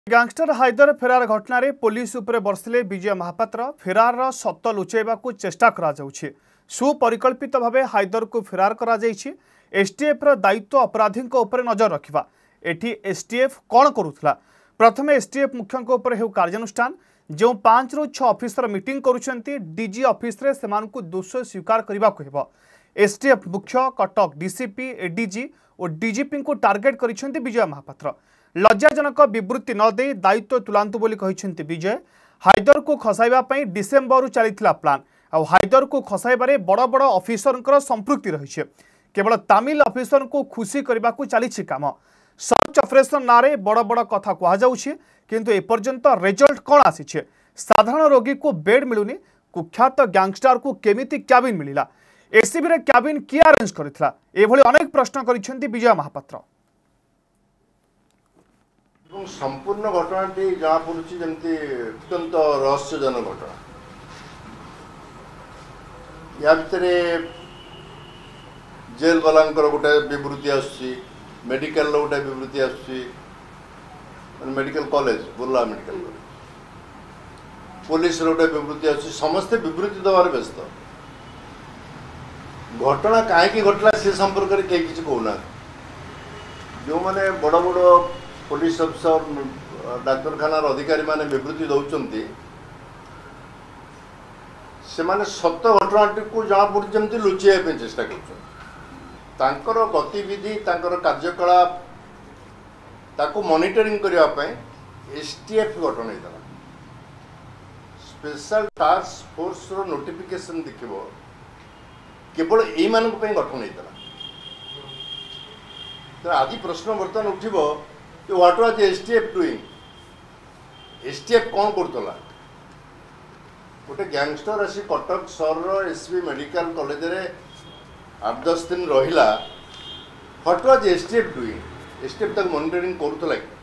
Gangster Haider फेरार घटना रे police उपरे बरसिले विजय महापात्र फेरार सत लुचेबा को चेष्टा करा जाउछि। सुपरिकल्पित भावे हायदर को फेरार करा जाइछि। एसटीएफ रो दायित्व अपराधी ऊपर नजर रखिबा। एठी एसटीएफ कौन करुथला? प्रथमे एसटीएफ मुख्य ऊपर हेउ कार्यानुष्ठान। जो 5 ରୁ 6 ऑफिसर मीटिंग करुछंती डीजी ऑफिस रे सेमानकु दोष स्वीकार करबा को हेबो। एसटीएफ मुख्य कटक डीसीपी एडीजी और डीजीपी को टार्गेट करिसेंती विजय महापात्र। लज्जाजनक विवृत्ति न दे दायित्व तुलांतु बोली कहिसेंती विजय। हायदर को खसाइबा पई डिसेंबर चलीथिला प्लान। आ हायदर को खसाइबारे बड़ बड़ ऑफिसरनकर संपृक्ति रहिছে। केवल तमिल ऑफिसर को खुशी करबा को चलीछि काम। सर्च ऑपरेशन नारे बड़ बड़ कथा कहा जाउछि, किंतु एपर्यंत रिजल्ट कौन आसीछे? साधारण रोगी को बेड मिलुनी। कुख्यात गैंगस्टर को केमिति कैबिन मिलिला? एसीबी रे कैबिन किए अरेंज करथिला? एभली अनेक प्रश्न करिसेंती विजय महापात्र। संपूर्ण घटनाटी जहाँ पड़ी जमी अत्यंत रहस्यजनक घटना। या भितर जेल वाला गोटे विवृत्ति आसुची, मेडिकल गोटे विवृत्ति आसुची, medical college Burla medical college, police गोटे विवृत्ति आसुची। समस्ते विवृत्ति दबार व्यस्त। घटना कहीं घटला से संपर्क में कहीं किसी कहना। जो मैंने बड़ बड़ पुलिस अफिसर डाक्तरखानार अधिकारी माने विवृत्ति दौरान से माने सत घटनाटी को जहाँ पड़ी जमी लुचाइवाई चेष्टा कर गतिविधि कार्यकलाप ताको मॉनिटरिंग करने एसटीएफ गठन होता। स्पेशल टास्क फोर्स रो नोटिफिकेशन देखिबो केवल यही मानक गठन होता। तो आज प्रश्न बर्तमान उठिबो what was STF doing? STF कौन करतला? गोटे गैंगस्टर आसी कटक सहर एसबी मेडिकल कॉलेज रे 8-10 दिन रहिला। What was STF doing? STF तक मॉनिटरिंग करतला?